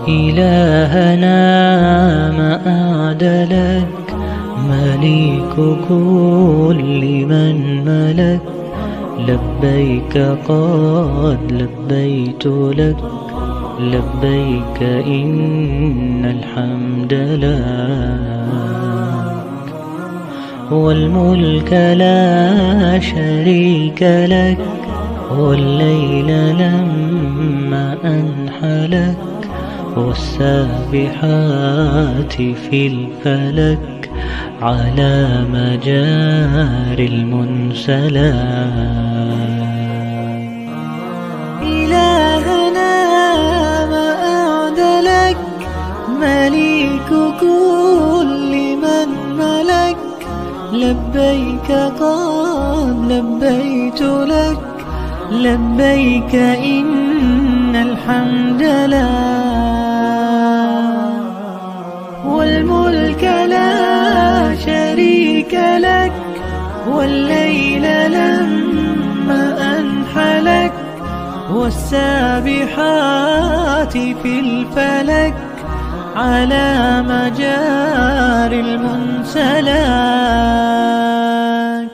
إلهنا ما أعدلك، مليك كل من ملك. لبيك قد لبيت لك، لبيك إن الحمد لك، والملك لا شريك لك. والليل لما أنحلك، والسابحات في الفلك، على مجاري المنسلات. إلهنا ما أعدلك، مليك كل من ملك. لبيك قد لبيت لك، لبيك إن الحمد لك، والملك لا شريك لك. والليل لما أنحلك، والسابحات في الفلك، على مجاري المنسلات.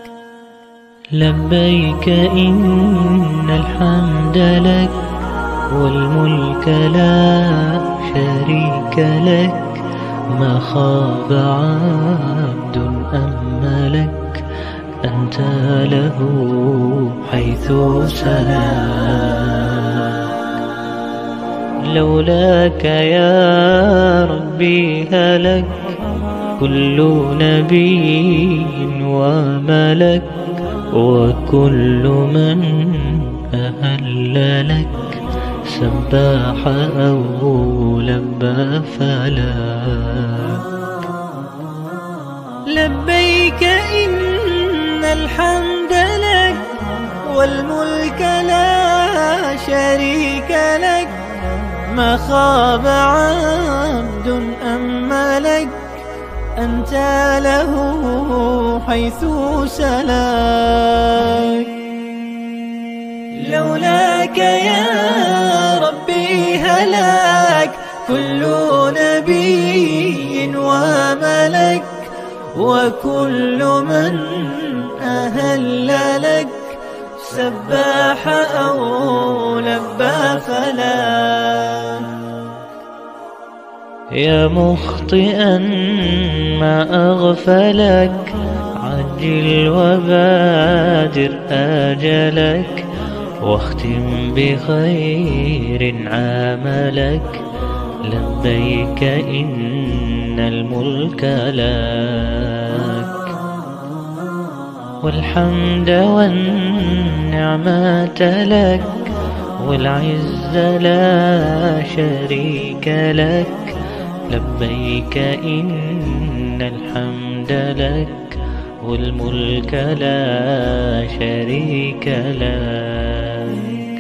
لبيك إن الحمد لك، والملك لا شريك لك. ما خاب عبد أملك، أنت له حيث سلاك. لولاك يا ربي هلك كل نبي وملك، وكل من أهل لك سباح أو لبى فلاك. لبيك إن الحمد لك، والملك لا شريك لك. ما خاب عبد أملك، أنت له حيث سلاك. لولاك يا ربي هلاك كل نبي وملك، وكل من أهل لك سباح أو لبى فلاك. يا مخطئا ما أغفلك، عجل وبادر آجلك، واختم بخير عملك. لبيك إن الملك لك، والحمد والنعمة لك، والعز لا شريك لك. لبيك إن الحمد لك، والملك لا شريك لك.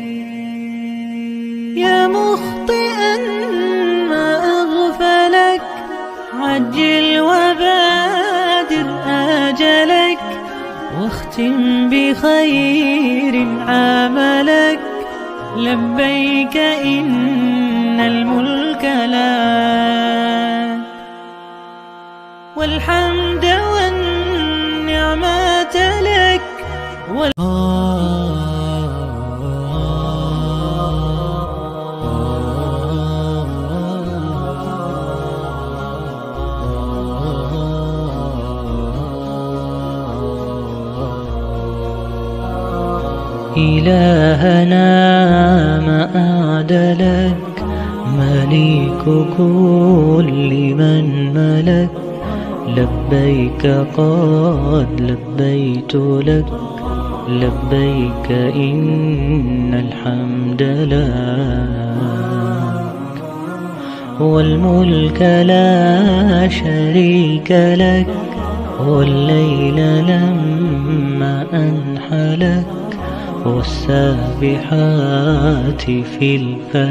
يا مخطئا ما أغفلك، عجل وبادر آجلك، واختم بخير عملك. لبيك إن الملك لك، والحمد والنعمة لك. إلهنا ما أعدلك، مليك كل من ملك. لبيك قد لبيت لك، لبيك إن الحمد لك، والملك لا شريك لك. والليل لما أنحلك، والسابحات في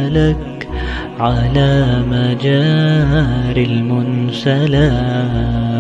الفلك، على مجاري المنسلات.